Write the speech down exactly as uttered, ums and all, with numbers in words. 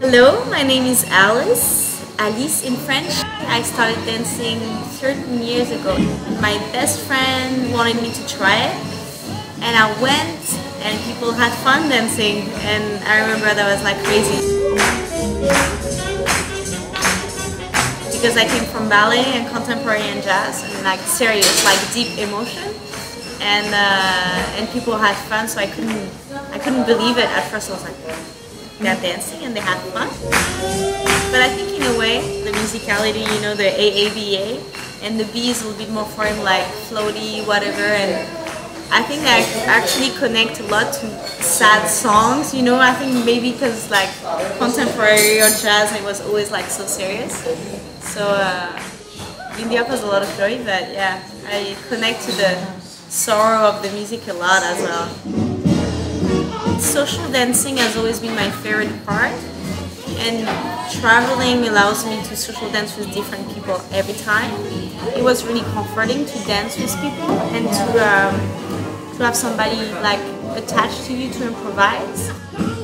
Hello, my name is Alice, Alice in French. I started dancing thirteen years ago. My best friend wanted me to try it, and I went and people had fun dancing, and I remember that was like crazy. Because I came from ballet and contemporary and jazz, and like serious, like deep emotion, and uh, and people had fun, so I couldn't I couldn't believe it at first. I was like, they're dancing and they have fun. But I think in a way, the musicality, you know, the A A B A, and the B is a little bit more foreign, like floaty, whatever, and I think I actually connect a lot to sad songs, you know. I think maybe because like contemporary or jazz, it was always like so serious. So uh, India has a lot of joy, but yeah, I connect to the sorrow of the music a lot as well. Social dancing has always been my favorite part, and traveling allows me to social dance with different people every time. It was really comforting to dance with people and to um, to have somebody like attached to you to improvise.